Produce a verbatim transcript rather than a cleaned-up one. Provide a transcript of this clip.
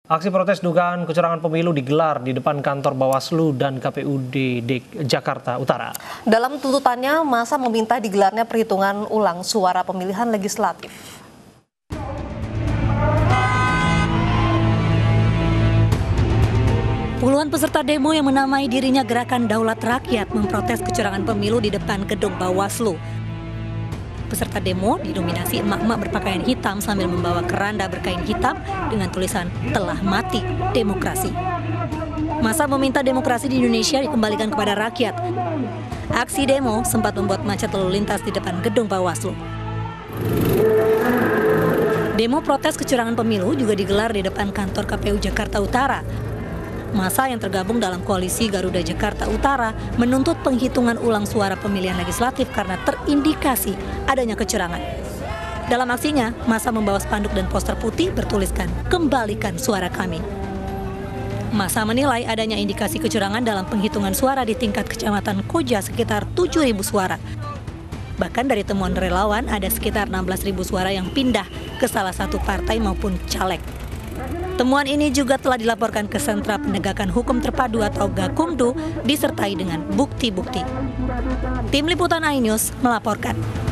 Aksi protes dugaan kecurangan pemilu digelar di depan kantor Bawaslu dan K P U D Jakarta Utara. Dalam tuntutannya, massa meminta digelarnya perhitungan ulang suara pemilihan legislatif. Puluhan peserta demo yang menamai dirinya Gerakan Daulat Rakyat memprotes kecurangan pemilu di depan gedung Bawaslu. Peserta demo didominasi emak-emak berpakaian hitam sambil membawa keranda berkain hitam dengan tulisan "Telah mati demokrasi". Massa meminta demokrasi di Indonesia dikembalikan kepada rakyat. Aksi demo sempat membuat macet lalu lintas di depan gedung Bawaslu. Demo protes kecurangan pemilu juga digelar di depan kantor K P U Jakarta Utara. Massa yang tergabung dalam koalisi Garuda Jakarta Utara menuntut penghitungan ulang suara pemilihan legislatif karena terindikasi adanya kecurangan. Dalam aksinya, massa membawa spanduk dan poster putih bertuliskan "Kembalikan suara kami". Massa menilai adanya indikasi kecurangan dalam penghitungan suara di tingkat kecamatan Koja sekitar tujuh ribu suara. Bahkan dari temuan relawan ada sekitar enam belas ribu suara yang pindah ke salah satu partai maupun caleg. Temuan ini juga telah dilaporkan ke Sentra Penegakan Hukum Terpadu atau Gakumdu disertai dengan bukti-bukti. Tim Liputan iNews melaporkan.